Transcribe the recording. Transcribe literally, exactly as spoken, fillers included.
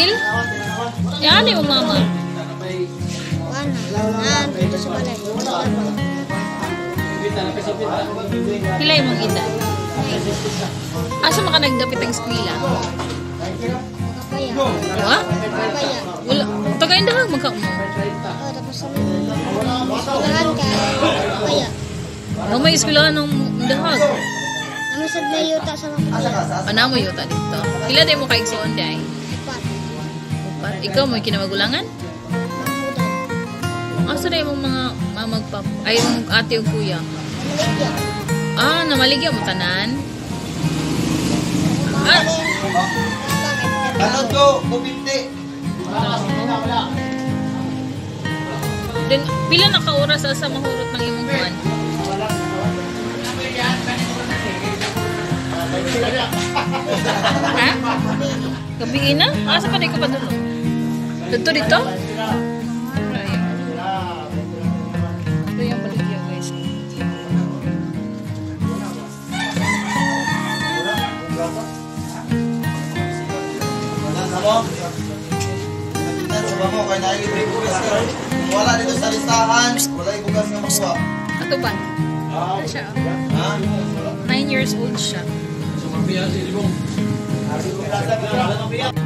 April? Yan yung mama. Nan, dito sa balay. Hilay mong edad. Asa maka nagdapit ang eskwela? Kapaya. Wa? Kapaya. Wala. Tagayin dahang magka mo. Oh, tapos sa eskwelahan ka. Kapaya. No, may eskwelahan ng dahag. Ano sa layuta sa mga kapaya? Ano mo yuta dito? Hila tayo mo kaigsoon day? Upat. Upat. Ikaw mo yung kinamagulangan? Mahmudan. Asa na yung mga mamagpap? Ay, yung ate yung kuya. Maligya. Ah, namaligya mo tanan? Ah! Kalod ko, kuminte. Then, pila na ka oras sa mahurot ng imong kuwan? Ha? Gabi na? Asa pa di ko pa doon? Dito dito? Ito yung baligya guys. Mo? Nakita sa mo kay nailibre bugas ka. Kung wala dito sa listahan, wala yung bugas na makuha. Ato ba? Ano siya? Ha? Nine years old siya. Sumabihan si Libong.